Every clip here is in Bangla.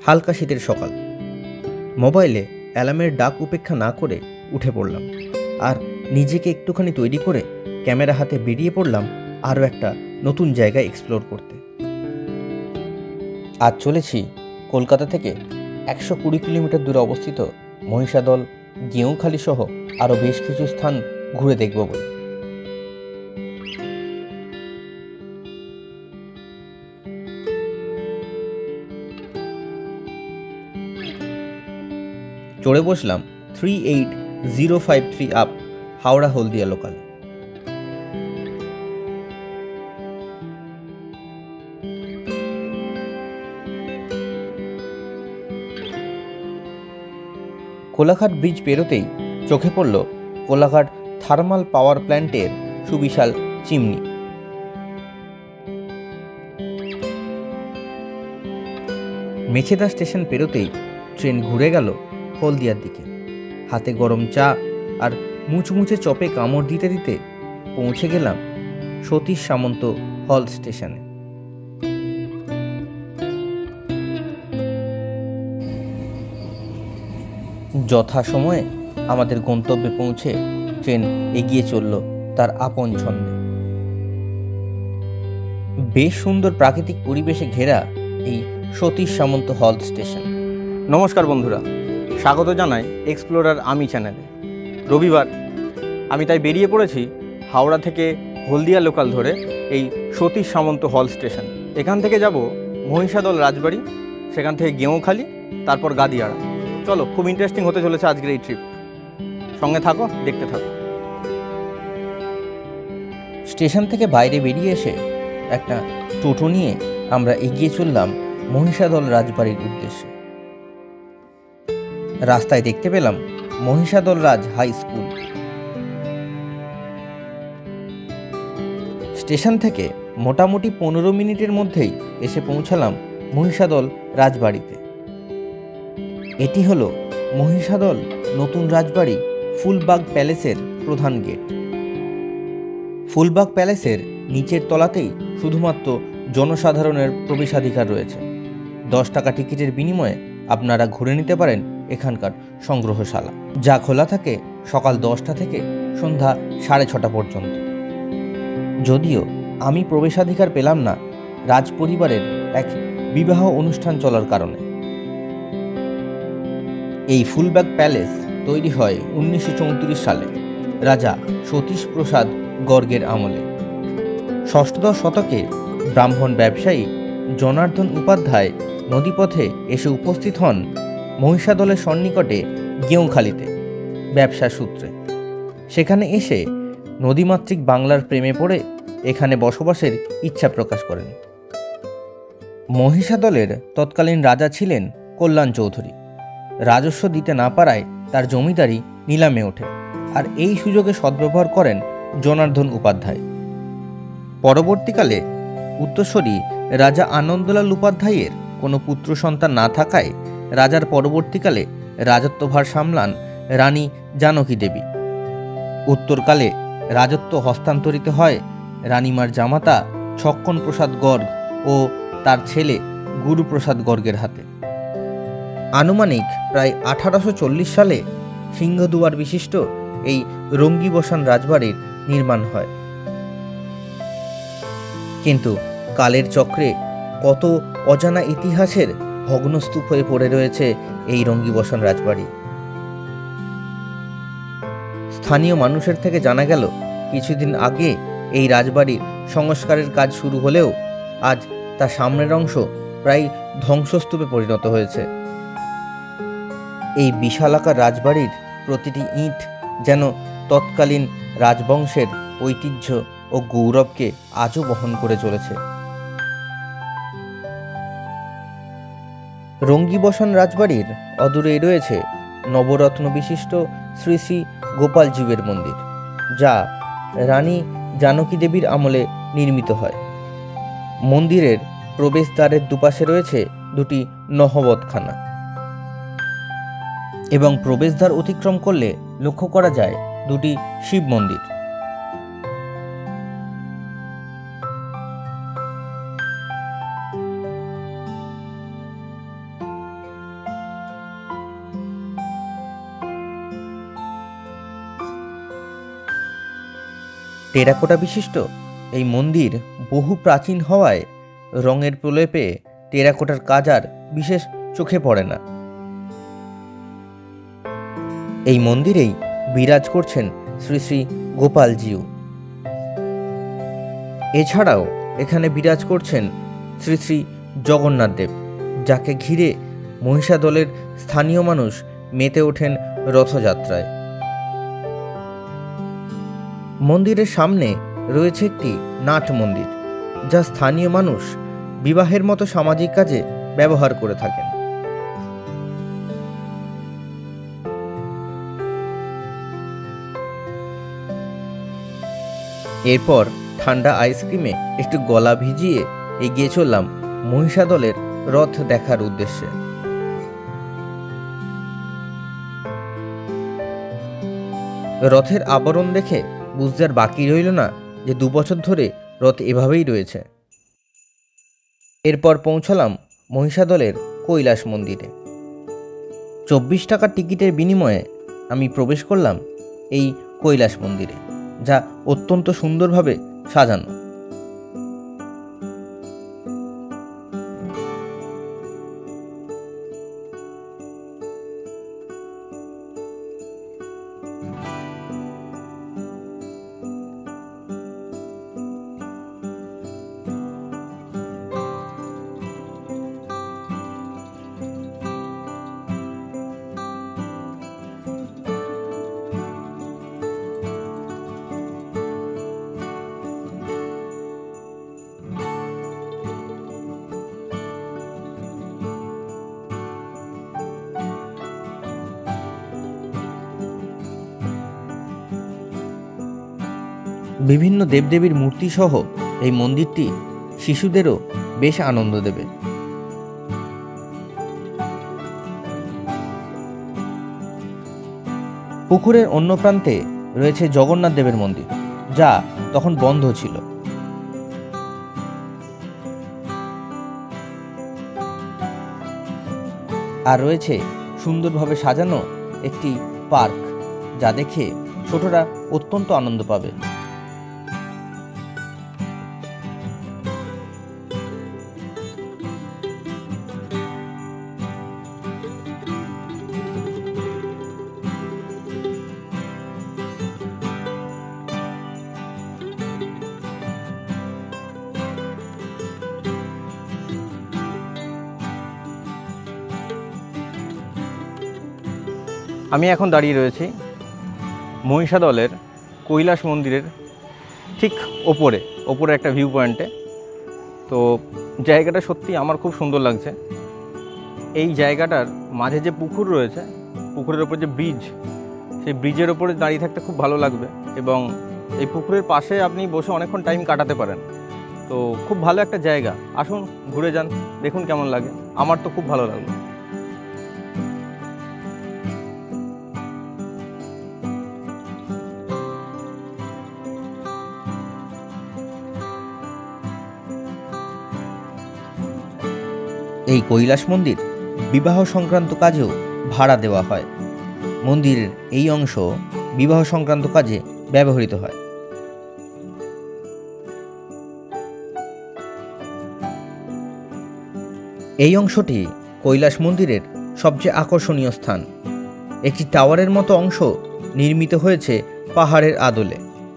হালকা শীতের সকাল। মোবাইলে অ্যালার্মের ডাক উপেক্ষা না করে উঠে পড়লাম আর নিজেকে একটুখানি তৈরি করে ক্যামেরা হাতে বেরিয়ে পড়লাম আরও একটা নতুন জায়গায় এক্সপ্লোর করতে। আজ চলেছি কলকাতা থেকে 120 কিলোমিটার দূরে অবস্থিত মহিষাদল, গেঁওখালি সহ আরও বেশ কিছু স্থান ঘুরে দেখব বলে। চড়ে বসলাম 38053 up Howrah Haldia local. Kolaghat bridge পেরোতেই চোখে পড়ল কোলাঘাট থার্মাল পাওয়ার প্ল্যান্টের সুবিশাল চিমনি। মেছেদা স্টেশন পেরোতেই ট্রেন ঘুরে গেল হলদিয়ার দিকে। হাতে গরম চা আর মুচমুচে চপে কামড় দিতে দিতে পৌঁছে গেলাম সতীশ সামন্ত হল স্টেশনে। যথাসময়ে আমাদের গন্তব্যে পৌঁছে ট্রেন এগিয়ে চলল তার আপন ছন্দে। বেশ সুন্দর প্রাকৃতিক পরিবেশে ঘেরা এই সতীশ সামন্ত হল স্টেশন। নমস্কার বন্ধুরা, স্বাগত জানাই এক্সপ্লোরার আমি চ্যানেলে। রবিবার আমি তাই বেরিয়ে পড়েছি হাওড়া থেকে হলদিয়া লোকাল ধরে এই সতীশ সামন্ত হল স্টেশন। এখান থেকে যাব মহিষাদল রাজবাড়ি, সেখান থেকে গেঁওখালি, তারপর গাদিয়াড়া। চলো, খুব ইন্টারেস্টিং হতে চলেছে আজকের এই ট্রিপ। সঙ্গে থাকো, দেখতে থাকো। স্টেশন থেকে বাইরে বেরিয়ে এসে একটা টোটো নিয়ে আমরা এগিয়ে চললাম মহিষাদল রাজবাড়ির উদ্দেশ্যে। রাস্তায় দেখতে পেলাম Mahishadal Raj high school. Station থেকে মোটামুটি 15 মিনিটের মধ্যেই এসে পৌঁছালাম মহিষাদল রাজবাড়িতে। এটি হলো মহিষাদল নতুন রাজবাড়ি ফুলবাগ প্যালেসের প্রধান গেট। ফুলবাগ প্যালেসের নিচের তলাতেই শুধুমাত্র জনসাধারণের প্রবেশাধিকার রয়েছে। 10 টাকা টিকিটের বিনিময়ে আপনারা ঘুরে নিতে পারেন এখানকার সংগ্রহশালা, যা খোলা থাকে সকাল 10টা থেকে সন্ধ্যা 6:30 পর্যন্ত। যদিও আমি প্রবেশাধিকার পেলাম না রাজ পরিবারের এক বিবাহ অনুষ্ঠান চলার কারণে। এই ফুলবাগ প্যালেস তৈরি হয় 1934 সালে রাজা সতীশ প্রসাদ গর্গের আমলে। ষষ্ঠদশ শতকে ব্রাহ্মণ ব্যবসায়ী জনার্দন উপাধ্যায় নদীপথে এসে উপস্থিত হন মহিষাদলের সন্নিকটে গেঁওখালিতে ব্যবসার সূত্রে। সেখানে এসে নদীমাতৃক বাংলার প্রেমে পড়ে এখানে বসবাসের ইচ্ছা প্রকাশ করেন। মহিষাদলের তৎকালীন রাজা ছিলেন কল্যাণ চৌধুরী। রাজস্ব দিতে না পারায় তার জমিদারি নিলামে ওঠে, আর এই সুযোগে সদ্ব্যবহার করেন জনার্দন উপাধ্যায়। পরবর্তীকালে উত্তরসূরি রাজা আনন্দলাল উপাধ্যায়ের কোনো পুত্র সন্তান না থাকায় রাজার পরবর্তীকালে রাজত্বভার সামলান রানী জানকী দেবী। উত্তরকালে রাজত্ব হস্তান্তরিত হয় রানীমার জামাতা ছক্ষণ প্রসাদ গর্গ ও তার ছেলে গুরুপ্রসাদ গর্গের হাতে। আনুমানিক প্রায় 1840 সালে সিংহদুয়ার বিশিষ্ট এই রঙ্গিবসান রাজবাড়ির নির্মাণ হয়। কিন্তু কালের চক্রে কত অজানা ইতিহাসের ভগ্নস্তূপ হয়ে পড়ে রয়েছে এই রঙ্গিবসান রাজবাড়ি। স্থানীয় মানুষের থেকে জানা গেল কিছুদিন আগে এই রাজবাড়ির সংস্কারের কাজ শুরু হলেও আজ তার সামনের অংশ প্রায় ধ্বংসস্তূপে পরিণত হয়েছে। এই বিশালাকার রাজবাড়ির প্রতিটি ইঁট যেন তৎকালীন রাজবংশের ঐতিহ্য ও গৌরবকে আজও বহন করে চলেছে। রঙ্গিবসান রাজবাড়ির অদূরেই রয়েছে নবরত্ন বিশিষ্ট শ্রী শ্রী গোপালজীবের মন্দির, যা রানী জানকী দেবীর আমলে নির্মিত হয়। মন্দিরের প্রবেশদ্বারের দুপাশে রয়েছে দুটি নহবতখানা এবং প্রবেশদ্বার অতিক্রম করলে লক্ষ্য করা যায় দুটি শিব মন্দির। টেরাকোটা বিশিষ্ট এই মন্দির বহু প্রাচীন হওয়ায় রঙের প্রলেপে টেরাকোটার কাজ আর বিশেষ চোখে পড়ে না। এই মন্দিরেই বিরাজ করছেন শ্রী শ্রী গোপালজিউ। এছাড়াও এখানে বিরাজ করছেন শ্রী শ্রী জগন্নাথ দেব, যাকে ঘিরে মহিষাদলের স্থানীয় মানুষ মেতে ওঠেন রথযাত্রায়। মন্দিরের সামনে রয়েছে একটি নাট মন্দির, যা স্থানীয় মানুষ বিবাহের মতো সামাজিক কাজে ব্যবহার করে থাকেন। এরপর ঠান্ডা আইসক্রিমে একটু গলা ভিজিয়ে এগিয়ে চললাম মহিষাদলের রথ দেখার উদ্দেশ্যে। রথের আবরণ দেখে বুঝতে আর বাকি রইল না যে 2 বছর ধরে রথ এভাবেই রয়েছে। এরপর পৌঁছালাম মহিষাদলের কৈলাস মন্দিরে। 24 টাকার টিকিটের বিনিময়ে আমি প্রবেশ করলাম এই কৈলাস মন্দিরে, যা অত্যন্ত সুন্দরভাবে সাজানো। বিভিন্ন দেবদেবীর মূর্তি সহ এই মন্দিরটি শিশুদেরও বেশ আনন্দ দেবে। পুকুরের অন্য প্রান্তে রয়েছে জগন্নাথ দেবের মন্দির, যা তখন বন্ধ ছিল। আর রয়েছে সুন্দরভাবে সাজানো একটি পার্ক, যা দেখে ছোটরা অত্যন্ত আনন্দ পাবে। আমি এখন দাঁড়িয়ে রয়েছি মহিষাদলের কৈলাস মন্দিরের ঠিক ওপরে একটা ভিউ পয়েন্টে। তো জায়গাটা সত্যি আমার খুব সুন্দর লাগছে। এই জায়গাটার মাঝে যে পুকুর রয়েছে, পুকুরের ওপর যে ব্রিজ, সেই ব্রিজের ওপরে দাঁড়িয়ে থাকতে খুব ভালো লাগবে, এবং এই পুকুরের পাশে আপনি বসে অনেকক্ষণ টাইম কাটাতে পারেন। তো খুব ভালো একটা জায়গা, আসুন ঘুরে যান, দেখুন কেমন লাগে। আমার তো খুব ভালো লাগলো। এই কৈলাস মন্দির বিবাহ সংক্রান্ত কাজেও ভাড়া দেওয়া হয়। মন্দিরের এই অংশ বিবাহ সংক্রান্ত কাজে ব্যবহৃত হয়। এই অংশটি কৈলাস মন্দিরের সবচেয়ে আকর্ষণীয় স্থান। একটি টাওয়ারের মতো অংশ নির্মিত হয়েছে পাহাড়ের আদলে।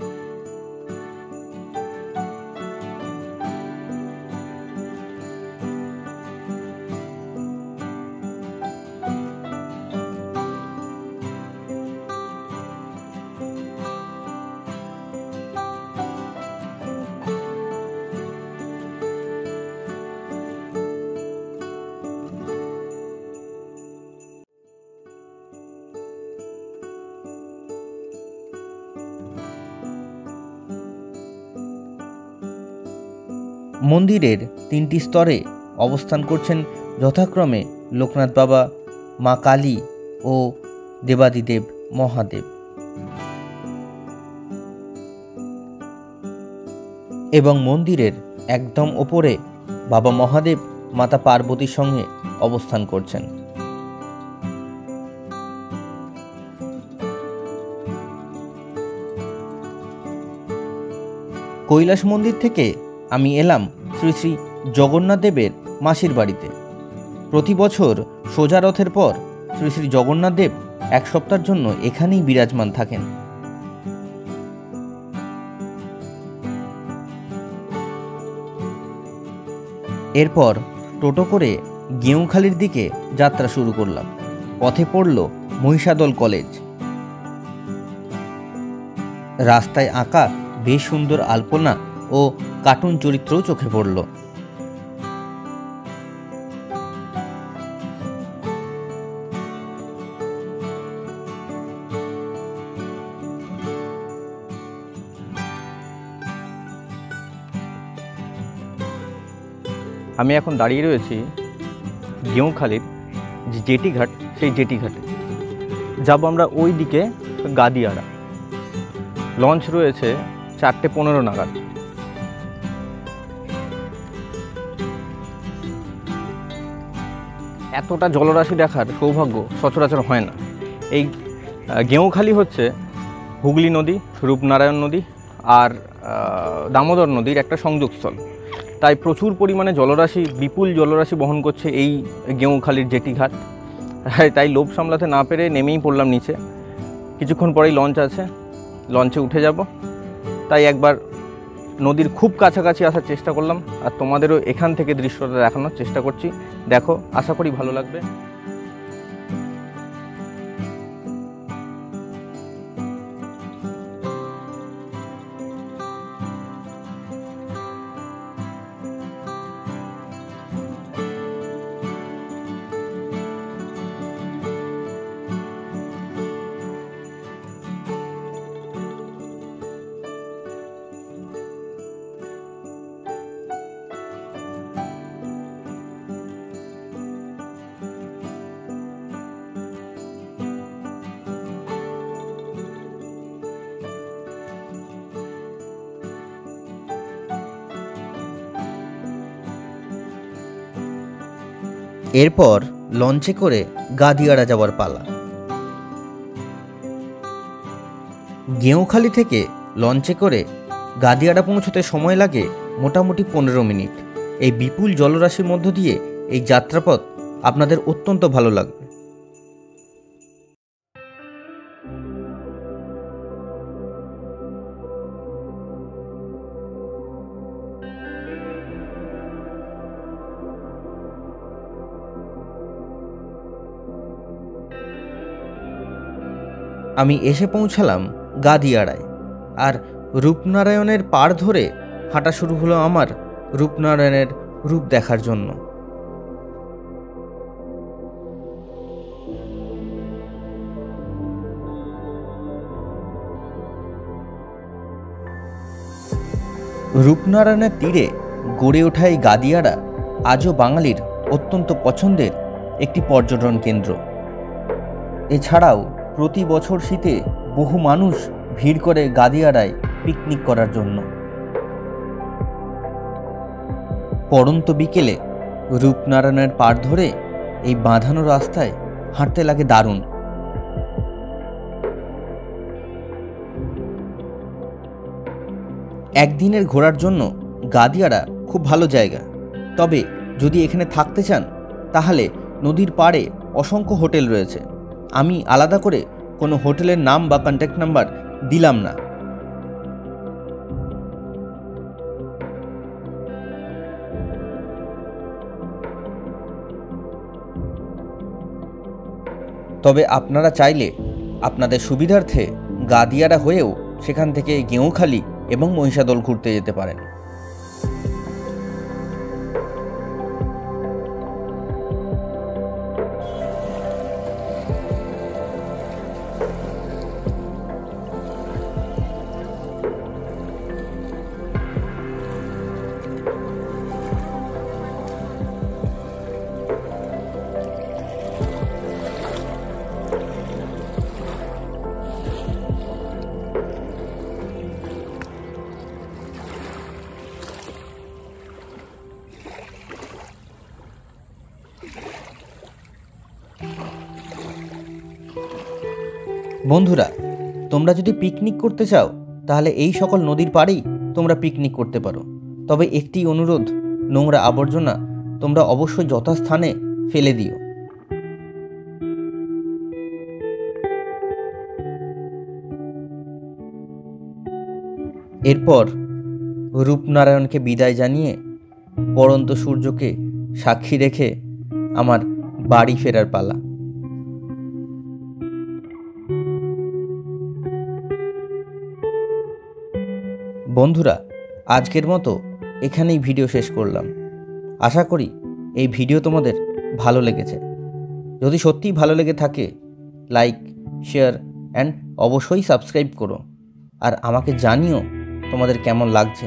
মন্দিরের 3টি স্তরে অবস্থান করছেন যথাক্রমে লোকনাথ বাবা, মা কালী ও দেবাদিদেব মহাদেব। এবং মন্দিরের একদম ওপরে বাবা মহাদেব মাতা পার্বতীর সঙ্গে অবস্থান করছেন। কৈলাস মন্দির থেকে আমি এলাম শ্রী শ্রী জগন্নাথ দেবের মাসির বাড়িতে। প্রতি বছর সোজা রথের পর শ্রী শ্রী জগন্নাথ দেব এক সপ্তাহের জন্য এখানেই বিরাজমান থাকেন। এরপর টোটো করে গেঁউখালির দিকে যাত্রা শুরু করলাম। পথে পড়ল মহিষাদল কলেজ। রাস্তায় আঁকা বেশ সুন্দর আলপনা ও কার্টুন চরিত্রও চোখে পড়ল। আমি এখন দাঁড়িয়ে রয়েছি গেঁউখালির যে জেটি ঘাট, সেই জেটি ঘাটে যাব আমরা ওই দিকে গাদিয়াড়া। লঞ্চ রয়েছে 4:15 নাগাদ। এতটা জলরাশি দেখার সৌভাগ্য সচরাচর হয় না। এই গেঁউখালি হচ্ছে হুগলি নদী, রূপনারায়ণ নদী আর দামোদর নদীর একটা সংযোগস্থল। তাই প্রচুর পরিমাণে জলরাশি, বিপুল জলরাশি বহন করছে এই গেঁউখালির জেটি ঘাট। তাই লোভ সামলাতে না পেরে নেমেই পড়লাম নিচে। কিছুক্ষণ পরেই লঞ্চ আছে, লঞ্চে উঠে যাব। তাই একবার নদীর খুব কাছাকাছি আসার চেষ্টা করলাম, আর তোমাদেরও এখান থেকে দৃশ্যটা দেখানোর চেষ্টা করছি। দেখো, আশা করি ভালো লাগবে। এরপর লঞ্চে করে গাদিয়াড়া যাওয়ার পালা। গেঁউখালি থেকে লঞ্চে করে গাদিয়াড়া পৌঁছতে সময় লাগে মোটামুটি 15 মিনিট। এই বিপুল জলরাশির মধ্য দিয়ে এই যাত্রাপথ আপনাদের অত্যন্ত ভালো লাগবে। আমি এসে পৌঁছালাম গাদিয়াড়ায়, আর রূপনারায়ণের পাড় ধরে হাঁটা শুরু হলো আমার রূপনারায়ণের রূপ দেখার জন্য। রূপনারায়ণের তীরে গড়ে ওঠা এই গাদিয়াড়া আজও বাঙালির অত্যন্ত পছন্দের একটি পর্যটন কেন্দ্র। এছাড়াও প্রতি বছর শীতে বহু মানুষ ভিড় করে গাদিয়াড়ায় পিকনিক করার জন্য। পড়ন্ত বিকেলে রূপনারায়ণের পাড় ধরে এই বাঁধানো রাস্তায় হাঁটতে লাগে দারুণ। একদিনের ঘোরার জন্য গাদিয়াড়া খুব ভালো জায়গা। তবে যদি এখানে থাকতে চান তাহলে নদীর পাড়ে অসংখ্য হোটেল রয়েছে। আমি আলাদা করে কোনো হোটেলের নাম বা কন্ট্যাক্ট নাম্বার দিলাম না। তবে আপনারা চাইলে আপনাদের সুবিধার্থে গাদিয়াড়া হয়েও সেখান থেকে গেঁউখালি এবং মহিষাদল ঘুরতে যেতে পারেন। বন্ধুরা, তোমরা যদি পিকনিক করতে চাও তাহলে এই সকল নদীর পাড়েই তোমরা পিকনিক করতে পারো, তবে একটি অনুরোধ, নোংরা আবর্জনা তোমরা অবশ্যই যথাস্থানে ফেলে দিও। এরপর রূপনারায়ণকে বিদায় জানিয়ে পড়ন্ত সূর্যকে সাক্ষী রেখে আমার বাড়ি ফেরার পালা। বন্ধুরা, আজকের মতো এখানেই ভিডিও শেষ করলাম। আশা করি এই ভিডিও তোমাদের ভালো লেগেছে। যদি সত্যিই ভালো লেগে থাকে, লাইক, শেয়ার অ্যান্ড অবশ্যই সাবস্ক্রাইব করো, আর আমাকে জানিও তোমাদের কেমন লাগছে।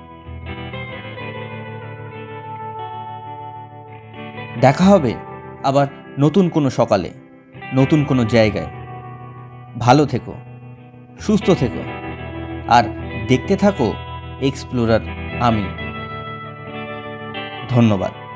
দেখা হবে আবার নতুন কোনো সকালে, নতুন কোনো জায়গায়। ভালো থেকো, সুস্থ থেকো, আর দেখতে থাকো এক্সপ্লোরার আমি। ধন্যবাদ।